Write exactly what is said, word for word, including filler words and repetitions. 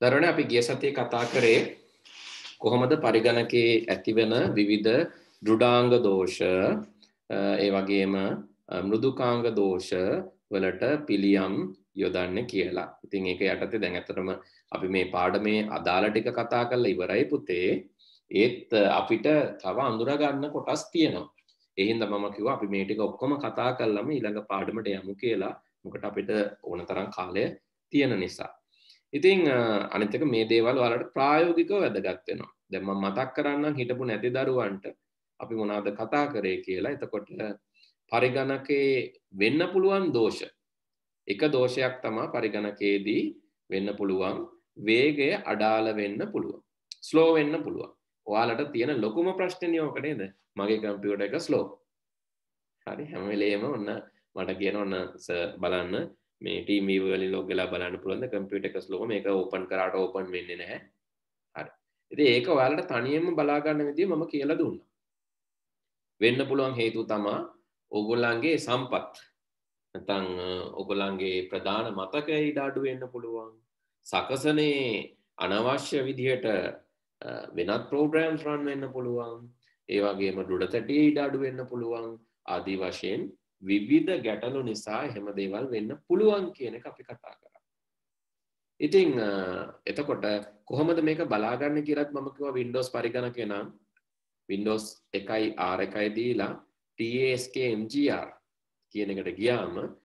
දරුවනේ අපි ගිය සතියේ කතා කරේ කොහොමද පරිගණකයේ ඇතිවෙන විවිධ දෘඩාංග දෝෂ ඒ වගේම මෘදුකාංග දෝෂ වලට පිළියම් යොදන්නේ කියලා. ඉතින් ඒක යටතේ දැන් ඇත්තටම අපි මේ පාඩමේ අදාළ ටික කතා කරලා ඉවරයි පුතේ. ඒත් අපිට තව අඳුර ගන්න කොටස් තියෙනවා. ඒ හින්දා මම කිව්වා අපි මේ ටික ඔක්කොම කතා කරලම ඊළඟ පාඩමට යමු කියලා. මොකට අපිට ඕන තරම් කාලය තියෙන නිසා. ඉතින් අනිත් එක මේ දේවල් වලට ප්‍රායෝගිකව වැදගත් වෙනවා. දැන් මම මතක් කරන්නම් හිටපු නැති දරුවන්ට අපි මොනවද කතා කරේ කියලා. එතකොට පරිගණකයේ වෙන්න පුළුවන් දෝෂ. එක දෝෂයක් තමයි පරිගණකයේදී වෙන්න පුළුවන් වේගය අඩාල වෙන්න පුළුවන්. ස්ලෝ වෙන්න පුළුවන්. ඔයාලට තියෙන ලොකුම ප්‍රශ්නේ ඕක නේද? මගේ කම්පියුටර් එක ස්ලෝ. හරි හැම වෙලේම ඔන්න මට කියන ඔන්න බලන්න මේ ටීම් වීවර් වලින් ලොග් වෙලා බලන්න පුළුවන් ද කම්පියුටර් එක ස්ලෝ මේක ඕපන් කරාට ඕපන් වෙන්නේ නැහැ. හරි. ඉතින් ඒක ඔයාලට තනියම බලා ගන්න විදිය මම කියලා දුන්නා. වෙන්න පුළුවන් හේතුව තමයි ඕගොල්ලන්ගේ සම්පත්. නැත්නම් ඕගොල්ලන්ගේ ප්‍රධාන මතකය ඉඩ අඩු වෙන්න පුළුවන්. සකසනේ අනවශ්‍ය විදිහට වෙනත් ප්‍රෝග්‍රෑම්ස් රන් වෙන්න පුළුවන්. ඒ වගේම දෘඩ තැටියේ ඉඩ අඩු වෙන්න පුළුවන්. ආදී වශයෙන් විවිධ ගැටලු නිසා එහෙම දේවල් වෙන්න පුළුවන් කියන එක අපි කතා කරා. ඉතින් එතකොට කොහොමද මේක බලාගන්නේ කියලාත් මම කිව්වා Windows පරිගණකේ නම් Windows එකයි R එකයි දීලා taskmgr කියන එකට ගියාම